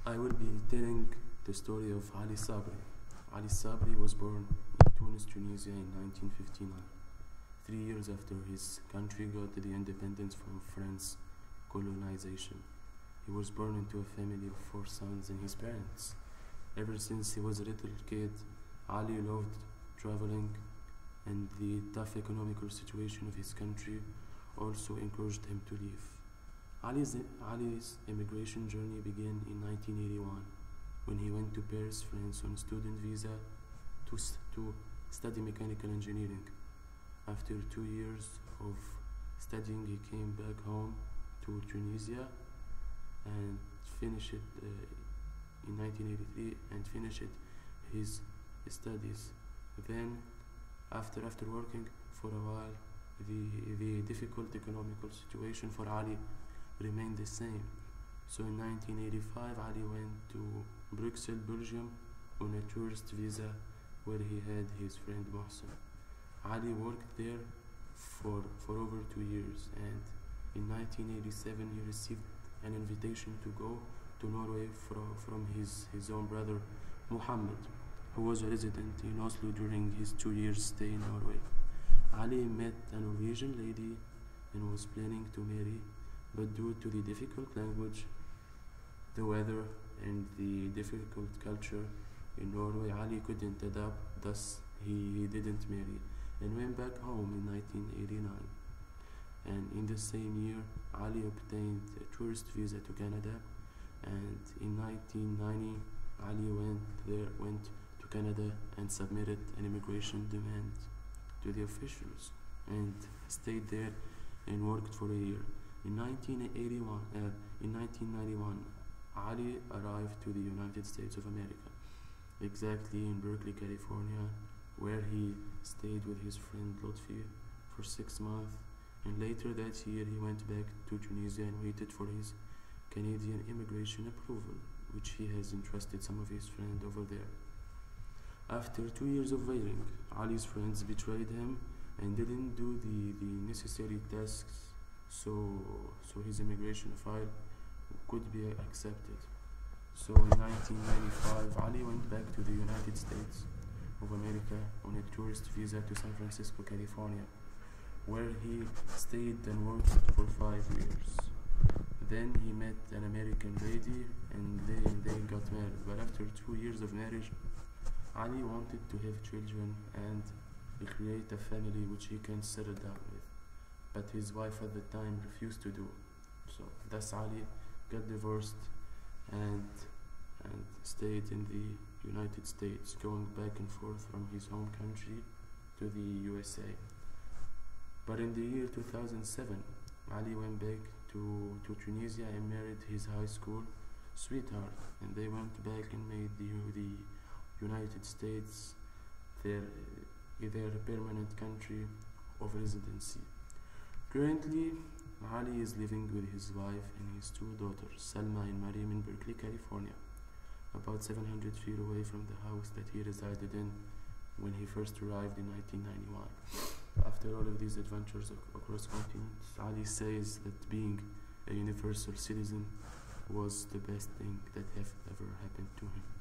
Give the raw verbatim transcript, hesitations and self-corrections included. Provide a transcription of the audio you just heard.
I will be telling the story of Ali Sabri. Ali Sabri was born in Tunis, Tunisia in nineteen fifty-nine, three years after his country got the independence from French colonization. He was born into a family of four sons and his parents. Ever since he was a little kid, Ali loved traveling, and the tough economical situation of his country also encouraged him to leave. Ali's, Ali's immigration journey began in nineteen eighty-one when he went to Paris, France on student visa to, to study mechanical engineering. After two years of studying, he came back home to Tunisia and finished it uh, in nineteen eighty-three and finished his studies. Then, after after working for a while, the the difficult economical situation for Ali remained the same. So in nineteen eighty-five, Ali went to Brussels, Belgium on a tourist visa where he had his friend Mohsen. Ali worked there for, for over two years, and in nineteen eighty-seven he received an invitation to go to Norway from, from his, his own brother Muhammad, who was a resident in Oslo during his two years stay in Norway. Ali met a Norwegian lady and was planning to marry, but due to the difficult language, the weather, and the difficult culture in Norway, Ali couldn't adapt, thus he, he didn't marry and went back home in nineteen eighty-nine. And in the same year, Ali obtained a tourist visa to Canada, and in nineteen ninety, Ali went there, went to Canada and submitted an immigration demand to the officials and stayed there and worked for a year. In nineteen eighty-one, uh, in nineteen ninety-one, Ali arrived to the United States of America, exactly in Berkeley, California, where he stayed with his friend Lotfi for six months, and later that year he went back to Tunisia and waited for his Canadian immigration approval, which he has entrusted some of his friends over there. After two years of waiting, Ali's friends betrayed him and didn't do the, the necessary tasks so, so his immigration file could be accepted. So in nineteen ninety-five, Ali went back to the United States of America on a tourist visa to San Francisco, California, where he stayed and worked for five years. Then he met an American lady and they, they got married. But after two years of marriage, Ali wanted to have children and create a family which he can settle down with. But his wife at the time refused to do. So thus Ali got divorced and and stayed in the United States, going back and forth from his home country to the U S A. But in the year two thousand seven, Ali went back to, to Tunisia and married his high school sweetheart, and they went back and made the, the United States their, their permanent country of residency. Currently, Ali is living with his wife and his two daughters, Salma and Mariam, in Berkeley, California, about seven hundred feet away from the house that he resided in when he first arrived in nineteen ninety-one. After all of these adventures across continents, Ali says that being a universal citizen was the best thing that have ever happened to him.